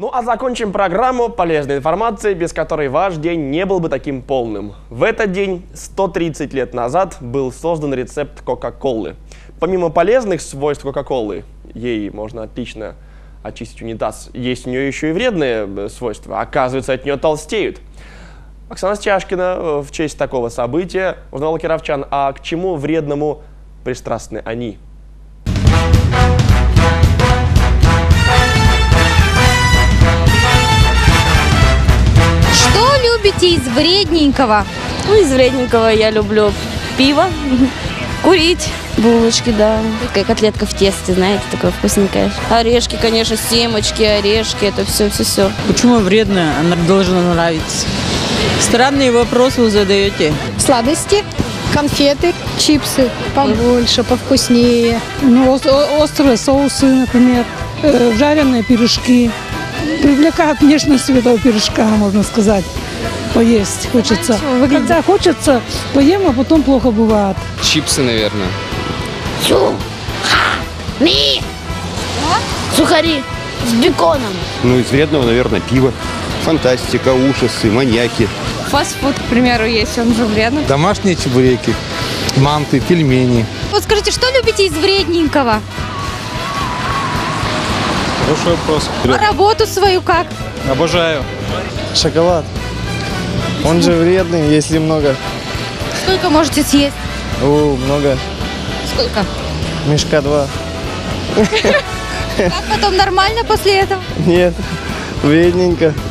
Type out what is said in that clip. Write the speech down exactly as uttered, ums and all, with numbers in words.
Ну а закончим программу полезной информацией, без которой ваш день не был бы таким полным. В этот день, сто тридцать лет назад, был создан рецепт Кока-Колы. Помимо полезных свойств Кока-Колы, ей можно отлично очистить унитаз, есть у нее еще и вредные свойства. Оказывается, от нее толстеют. Оксана Стяжкина в честь такого события узнала кировчан, а к чему вредному пристрастны они. Что любите из вредненького? Ну, из вредненького я люблю пиво, курить, булочки, да. Такая котлетка в тесте, знаете, такое вкусненькое. Орешки, конечно, семечки, орешки, это все-все-все. Почему вредно? Она должна нравиться. Странные вопросы вы задаете. Сладости, конфеты, чипсы побольше, повкуснее. Ну, острые соусы, например, э, жареные пирожки. Привлекает внешность этого пирожка, можно сказать. Поесть хочется. Когда хочется, поем, а потом плохо бывает. Чипсы, наверное. Сухари. Сухари с беконом. Ну, из вредного, наверное, пиво. Фантастика, ужасы, маньяки. Фастфуд, к примеру, есть, он же вредный. Домашние чебуреки, манты, пельмени. Вот скажите, что любите из вредненького? Хороший вопрос. А работу свою как? Обожаю. Шоколад. Он же вредный, если много. Сколько можете съесть? О, много. Сколько? Мешка два. Как потом, нормально после этого? Нет, вредненько.